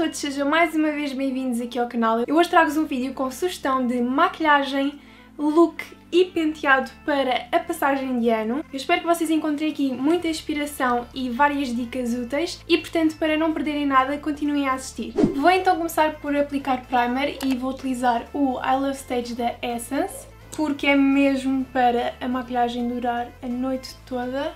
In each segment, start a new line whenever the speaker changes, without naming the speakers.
todos, sejam mais uma vez bem-vindos aqui ao canal. Eu hoje trago-vos um vídeo com sugestão de maquilhagem, look e penteado para a passagem de ano. Eu espero que vocês encontrem aqui muita inspiração e várias dicas úteis e, portanto, para não perderem nada, continuem a assistir. Vou então começar por aplicar primer e vou utilizar o I Love Stage da Essence, porque é mesmo para a maquilhagem durar a noite toda.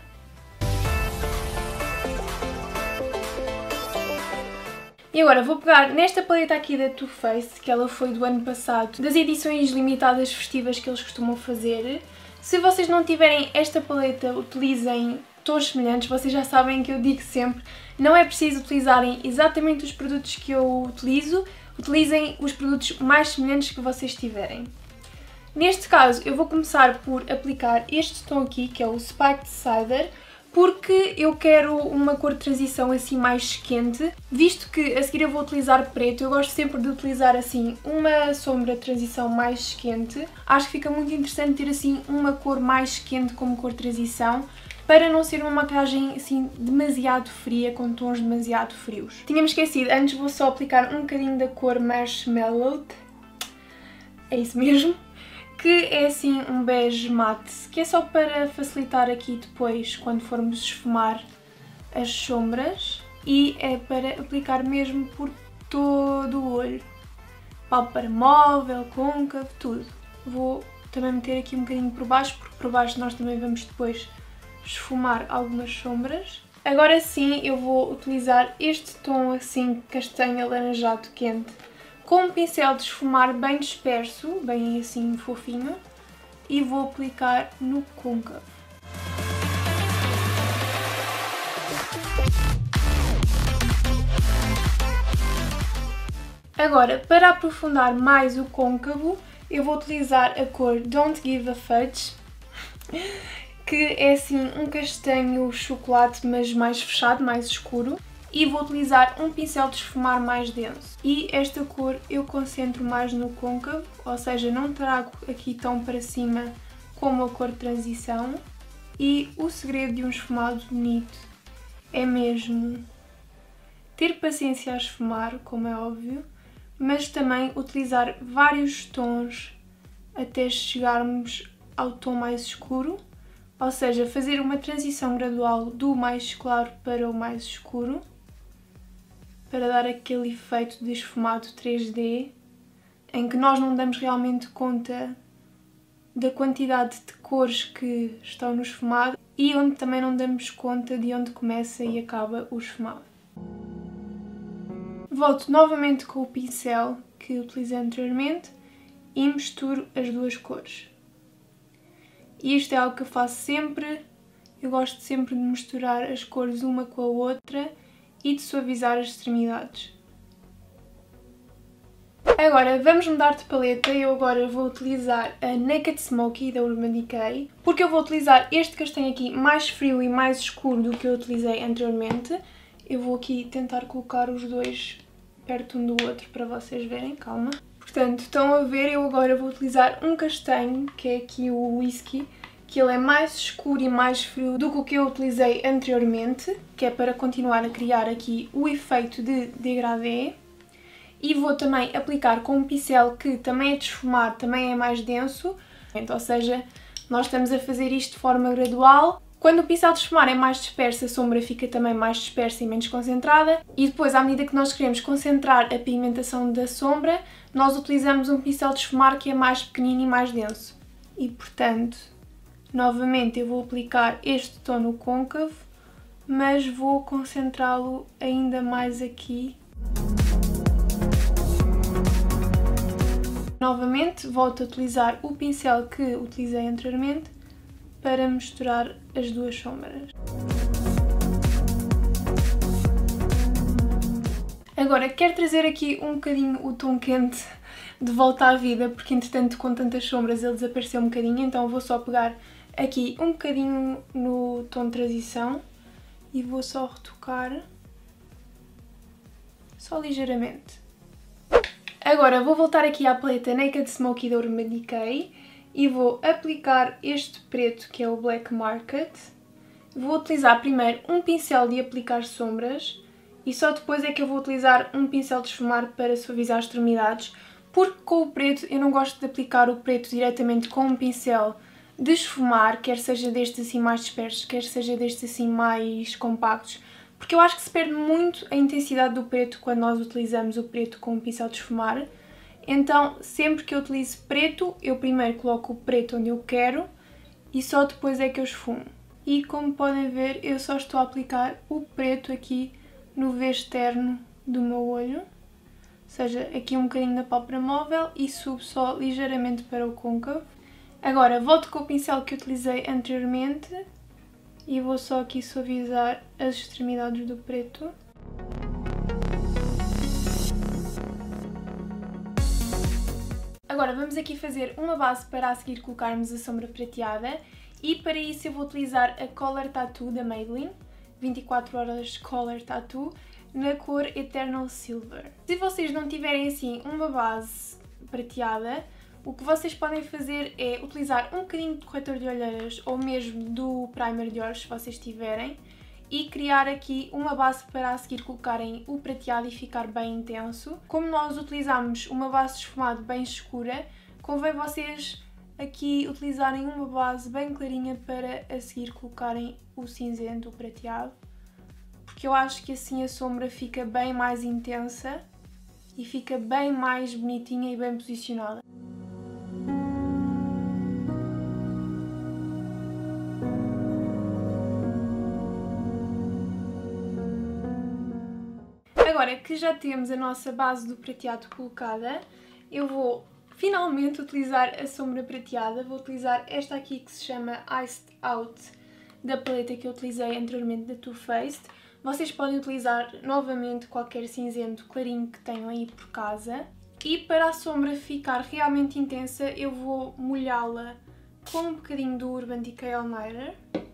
E agora vou pegar nesta paleta aqui da Too Faced, que ela foi do ano passado, das edições limitadas festivas que eles costumam fazer. Se vocês não tiverem esta paleta, utilizem tons semelhantes. Vocês já sabem que eu digo sempre, não é preciso utilizarem exatamente os produtos que eu utilizo, utilizem os produtos mais semelhantes que vocês tiverem. Neste caso eu vou começar por aplicar este tom aqui, que é o Spiked Cider, porque eu quero uma cor de transição assim mais quente, visto que a seguir eu vou utilizar preto. Eu gosto sempre de utilizar assim uma sombra de transição mais quente. Acho que fica muito interessante ter assim uma cor mais quente como cor de transição, para não ser uma maquilhagem assim demasiado fria, com tons demasiado frios. Tínhamos esquecido, antes vou só aplicar um bocadinho da cor Marshmallow, é isso mesmo, que é assim um bege mate, que é só para facilitar aqui depois quando formos esfumar as sombras, e é para aplicar mesmo por todo o olho, pálpebra móvel, côncavo, tudo. Vou também meter aqui um bocadinho por baixo, porque por baixo nós também vamos depois esfumar algumas sombras. Agora sim eu vou utilizar este tom assim castanho alaranjado quente, com um pincel de esfumar bem disperso, bem assim fofinho, e vou aplicar no côncavo. Agora, para aprofundar mais o côncavo, eu vou utilizar a cor Don't Give a Fudge, que é assim um castanho chocolate, mas mais fechado, mais escuro. E vou utilizar um pincel de esfumar mais denso. E esta cor eu concentro mais no côncavo, ou seja, não trago aqui tão para cima como a cor de transição. E o segredo de um esfumado bonito é mesmo ter paciência a esfumar, como é óbvio, mas também utilizar vários tons até chegarmos ao tom mais escuro, ou seja, fazer uma transição gradual do mais claro para o mais escuro, para dar aquele efeito de esfumado 3D, em que nós não damos realmente conta da quantidade de cores que estão no esfumado e onde também não damos conta de onde começa e acaba o esfumado. Volto novamente com o pincel que utilizei anteriormente e misturo as duas cores. E isto é algo que eu faço sempre, eu gosto sempre de misturar as cores uma com a outra e de suavizar as extremidades. Agora vamos mudar de paleta. Eu agora vou utilizar a Naked Smoky da Urban Decay, porque eu vou utilizar este castanho aqui mais frio e mais escuro do que eu utilizei anteriormente. Eu vou aqui tentar colocar os dois perto um do outro para vocês verem, calma. Portanto, estão a ver, eu agora vou utilizar um castanho, que é aqui o Whisky, que ele é mais escuro e mais frio do que o que eu utilizei anteriormente, que é para continuar a criar aqui o efeito de degradê. E vou também aplicar com um pincel que também é de esfumar, também é mais denso, ou seja, nós estamos a fazer isto de forma gradual. Quando o pincel de esfumar é mais disperso, a sombra fica também mais dispersa e menos concentrada, e depois, à medida que nós queremos concentrar a pigmentação da sombra, nós utilizamos um pincel de esfumar que é mais pequenino e mais denso. E, portanto, novamente eu vou aplicar este tom no côncavo, mas vou concentrá-lo ainda mais aqui. Novamente volto a utilizar o pincel que utilizei anteriormente para misturar as duas sombras. Agora quero trazer aqui um bocadinho o tom quente de volta à vida, porque entretanto com tantas sombras ele desapareceu um bocadinho, então vou só pegar aqui um bocadinho no tom de transição e vou só retocar, só ligeiramente. Agora vou voltar aqui à paleta Naked Smoky da Urban Decay e vou aplicar este preto, que é o Black Market. Vou utilizar primeiro um pincel de aplicar sombras e só depois é que eu vou utilizar um pincel de esfumar para suavizar as extremidades, porque com o preto eu não gosto de aplicar o preto diretamente com um pincel de esfumar, quer seja destes assim mais dispersos, quer seja destes assim mais compactos, porque eu acho que se perde muito a intensidade do preto quando nós utilizamos o preto com um pincel de esfumar. Então, sempre que eu utilizo preto, eu primeiro coloco o preto onde eu quero e só depois é que eu esfumo. E como podem ver, eu só estou a aplicar o preto aqui no V externo do meu olho, ou seja, aqui um bocadinho da pálpebra móvel e subo só ligeiramente para o côncavo. Agora volto com o pincel que utilizei anteriormente e vou só aqui suavizar as extremidades do preto. Agora vamos aqui fazer uma base para a seguir colocarmos a sombra prateada e para isso eu vou utilizar a Color Tattoo da Maybelline, 24 horas Color Tattoo, na cor Eternal Silver. Se vocês não tiverem assim uma base prateada, o que vocês podem fazer é utilizar um bocadinho de corretor de olheiras ou mesmo do primer de olhos, se vocês tiverem, e criar aqui uma base para a seguir colocarem o prateado e ficar bem intenso. Como nós utilizamos uma base de esfumado bem escura, convém vocês aqui utilizarem uma base bem clarinha para a seguir colocarem o cinzento, o prateado, porque eu acho que assim a sombra fica bem mais intensa e fica bem mais bonitinha e bem posicionada. Agora que já temos a nossa base do prateado colocada, eu vou finalmente utilizar a sombra prateada. Vou utilizar esta aqui que se chama Iced Out, da paleta que eu utilizei anteriormente da Too Faced. Vocês podem utilizar novamente qualquer cinzento clarinho que tenham aí por casa. E para a sombra ficar realmente intensa, eu vou molhá-la com um bocadinho do Urban Decay All Nighter.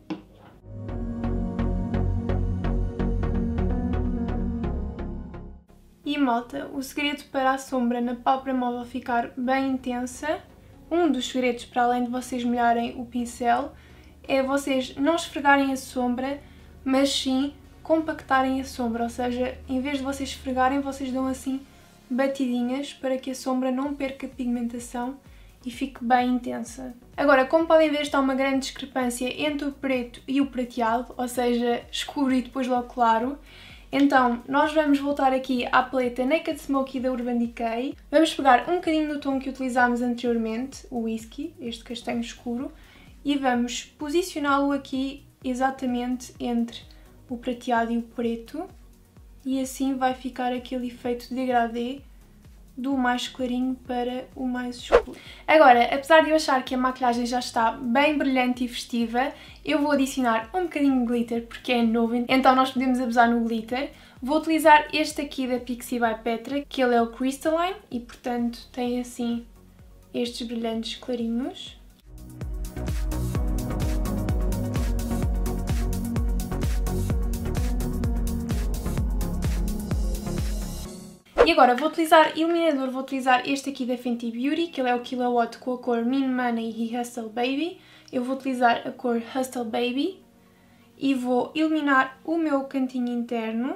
E malta, o segredo para a sombra na pálpebra móvel ficar bem intensa, um dos segredos para além de vocês molharem o pincel, é vocês não esfregarem a sombra, mas sim compactarem a sombra, ou seja, em vez de vocês esfregarem, vocês dão assim batidinhas para que a sombra não perca pigmentação e fique bem intensa. Agora, como podem ver, está uma grande discrepância entre o preto e o prateado, ou seja, escuro e depois logo claro. Então, nós vamos voltar aqui à paleta Naked Smoky da Urban Decay. Vamos pegar um bocadinho do tom que utilizámos anteriormente, o Whisky, este castanho escuro, e vamos posicioná-lo aqui exatamente entre o prateado e o preto. E assim vai ficar aquele efeito de degradê do mais clarinho para o mais escuro. Agora, apesar de eu achar que a maquilhagem já está bem brilhante e festiva, eu vou adicionar um bocadinho de glitter porque é novo, então nós podemos abusar no glitter. Vou utilizar este aqui da Pixi by Petra, que ele é o Crystalline e portanto tem assim estes brilhantes clarinhos. E agora vou utilizar iluminador, vou utilizar este aqui da Fenty Beauty, que ele é o Kilowatt com a cor Mean Money e Hustle Baby. Eu vou utilizar a cor Hustle Baby e vou iluminar o meu cantinho interno.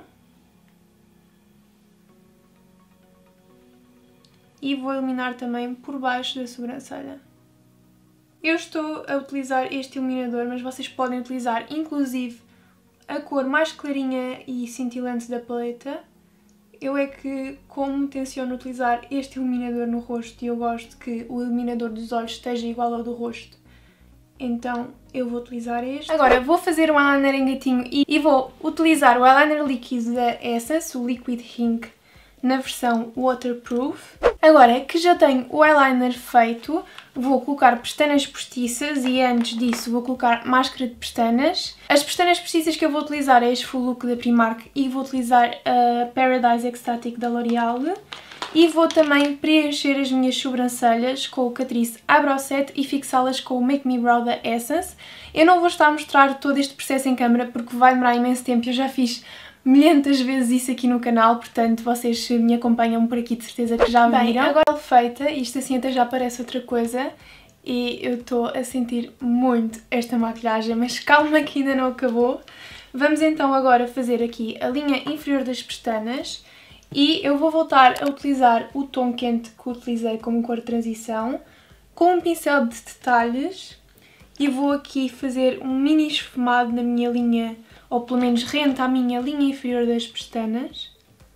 E vou iluminar também por baixo da sobrancelha. Eu estou a utilizar este iluminador, mas vocês podem utilizar inclusive a cor mais clarinha e cintilante da paleta. Eu é que, como tenciono utilizar este iluminador no rosto e eu gosto que o iluminador dos olhos esteja igual ao do rosto, então eu vou utilizar este. Agora vou fazer um eyeliner em gatinho e vou utilizar o eyeliner líquido da Essence, o Liquid Ink, na versão Waterproof. Agora que já tenho o eyeliner feito, vou colocar pestanas postiças e antes disso vou colocar máscara de pestanas. As pestanas postiças que eu vou utilizar é este Full Look da Primark e vou utilizar a Paradise Ecstatic da L'Oreal. E vou também preencher as minhas sobrancelhas com o Catrice Eyebrow Set e fixá-las com o Make Me Brow da Essence. Eu não vou estar a mostrar todo este processo em câmera porque vai demorar imenso tempo, eu já fiz milhentas vezes isso aqui no canal, portanto vocês se me acompanham por aqui de certeza que já viram. Bem, agora feita, isto assim até já parece outra coisa e eu estou a sentir muito esta maquilhagem, mas calma que ainda não acabou. Vamos então agora fazer aqui a linha inferior das pestanas e eu vou voltar a utilizar o tom quente que utilizei como cor de transição com um pincel de detalhes e vou aqui fazer um mini esfumado na minha linha, ou pelo menos rente à minha linha inferior das pestanas.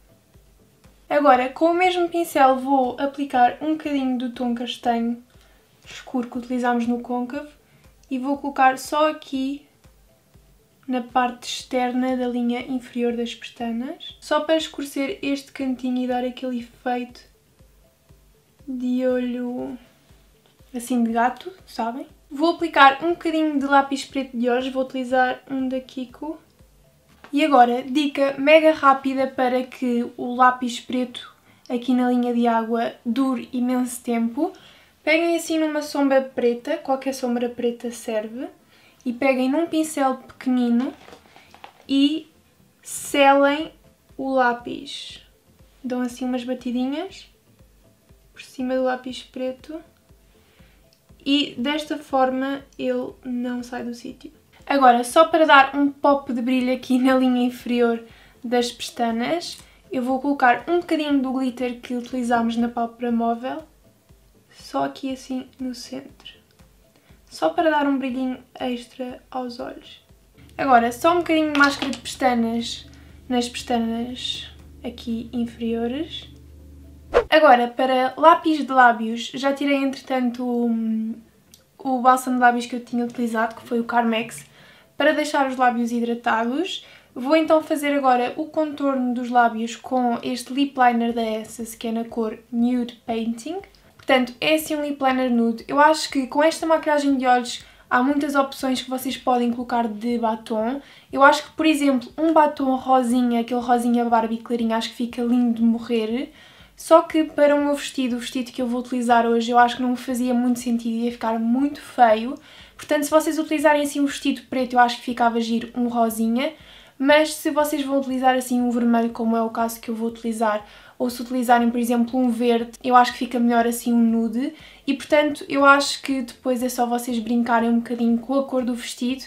Agora, com o mesmo pincel vou aplicar um bocadinho do tom castanho escuro que utilizámos no côncavo e vou colocar só aqui na parte externa da linha inferior das pestanas, só para escurecer este cantinho e dar aquele efeito de olho assim de gato, sabem? Vou aplicar um bocadinho de lápis preto de olhos, vou utilizar um da Kiko. E agora, dica mega rápida para que o lápis preto aqui na linha de água dure imenso tempo. Peguem assim numa sombra preta, qualquer sombra preta serve, e peguem num pincel pequenino e selem o lápis. Dão assim umas batidinhas por cima do lápis preto e desta forma ele não sai do sítio. Agora, só para dar um pop de brilho aqui na linha inferior das pestanas, eu vou colocar um bocadinho do glitter que utilizámos na pálpebra móvel, só aqui assim no centro. Só para dar um brilhinho extra aos olhos. Agora, só um bocadinho de máscara de pestanas nas pestanas aqui inferiores. Agora, para lápis de lábios, já tirei entretanto o bálsamo de lábios que eu tinha utilizado, que foi o Carmex, para deixar os lábios hidratados. Vou então fazer agora o contorno dos lábios com este lip liner da Essence, que é na cor Nude Painting. Portanto, é assim um lip liner nude. Eu acho que com esta maquilhagem de olhos há muitas opções que vocês podem colocar de batom. Eu acho que, por exemplo, um batom rosinha, aquele rosinha Barbie clarinho, acho que fica lindo de morrer. Só que para o meu vestido, o vestido que eu vou utilizar hoje, eu acho que não me fazia muito sentido, ia ficar muito feio. Portanto, se vocês utilizarem assim um vestido preto, eu acho que ficava giro um rosinha. Mas se vocês vão utilizar assim um vermelho, como é o caso que eu vou utilizar, ou se utilizarem, por exemplo, um verde, eu acho que fica melhor assim um nude. E, portanto, eu acho que depois é só vocês brincarem um bocadinho com a cor do vestido.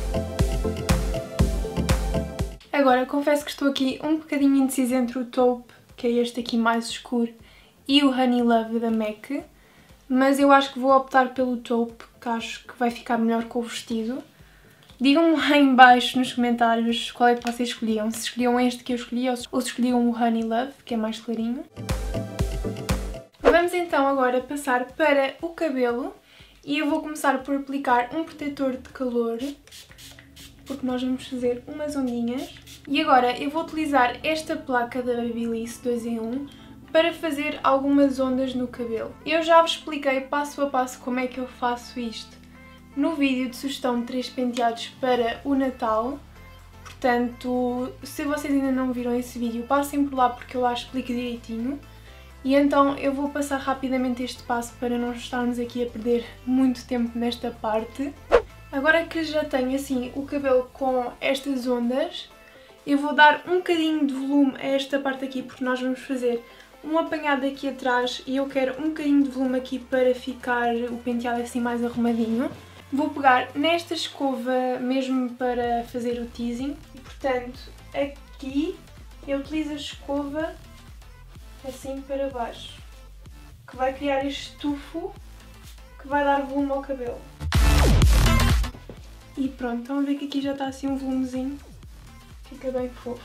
Agora, confesso que estou aqui um bocadinho indecisa entre o taupe, que é este aqui mais escuro, e o Honey Love da MAC. Mas eu acho que vou optar pelo taupe, que acho que vai ficar melhor com o vestido. Digam-me lá em baixo nos comentários qual é que vocês escolhiam. Se escolhiam este que eu escolhi ou se escolhiam o Honey Love, que é mais clarinho. Vamos então agora passar para o cabelo. E eu vou começar por aplicar um protetor de calor, porque nós vamos fazer umas ondinhas. E agora eu vou utilizar esta placa da Babyliss 2 em 1 para fazer algumas ondas no cabelo. Eu já vos expliquei passo a passo como é que eu faço isto no vídeo de sugestão de 3 penteados para o Natal. Portanto, se vocês ainda não viram esse vídeo, passem por lá porque eu lá explico direitinho. E então eu vou passar rapidamente este passo para não estarmos aqui a perder muito tempo nesta parte. Agora que já tenho assim o cabelo com estas ondas, eu vou dar um bocadinho de volume a esta parte aqui porque nós vamos fazer um apanhado aqui atrás e eu quero um bocadinho de volume aqui para ficar o penteado assim mais arrumadinho. Vou pegar nesta escova mesmo para fazer o teasing e, portanto, aqui eu utilizo a escova assim para baixo, que vai criar este tufo que vai dar volume ao cabelo. E pronto, estão a ver que aqui já está assim um volumezinho, fica bem fofo.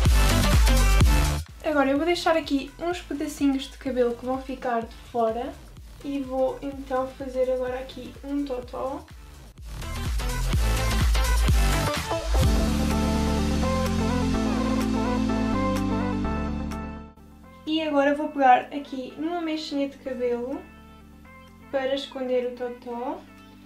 Agora eu vou deixar aqui uns pedacinhos de cabelo que vão ficar de fora e vou então fazer agora aqui um totó. E agora vou pegar aqui numa mechinha de cabelo para esconder o totó.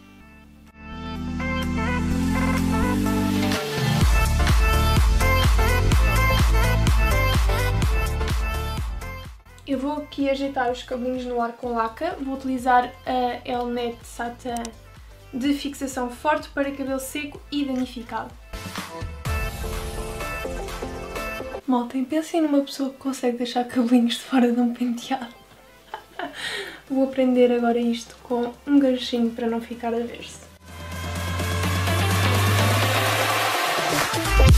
Eu vou aqui ajeitar os cabelinhos no ar com laca. Vou utilizar a Elnet Satin de fixação forte para cabelo seco e danificado. Malta, pensem numa pessoa que consegue deixar cabelinhos de fora de um penteado. Vou aprender agora isto com um ganchinho para não ficar a ver-se.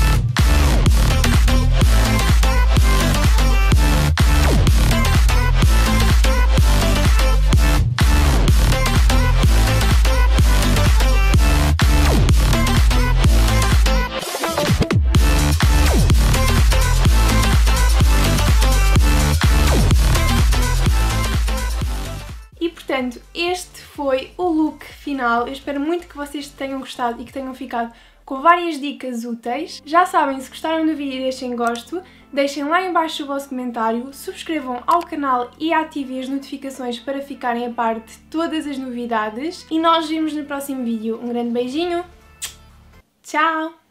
Portanto, este foi o look final. Eu espero muito que vocês tenham gostado e que tenham ficado com várias dicas úteis. Já sabem, se gostaram do vídeo deixem gosto, deixem lá em baixo o vosso comentário, subscrevam ao canal e ativem as notificações para ficarem a par de todas as novidades. E nós vemos no próximo vídeo. Um grande beijinho, tchau!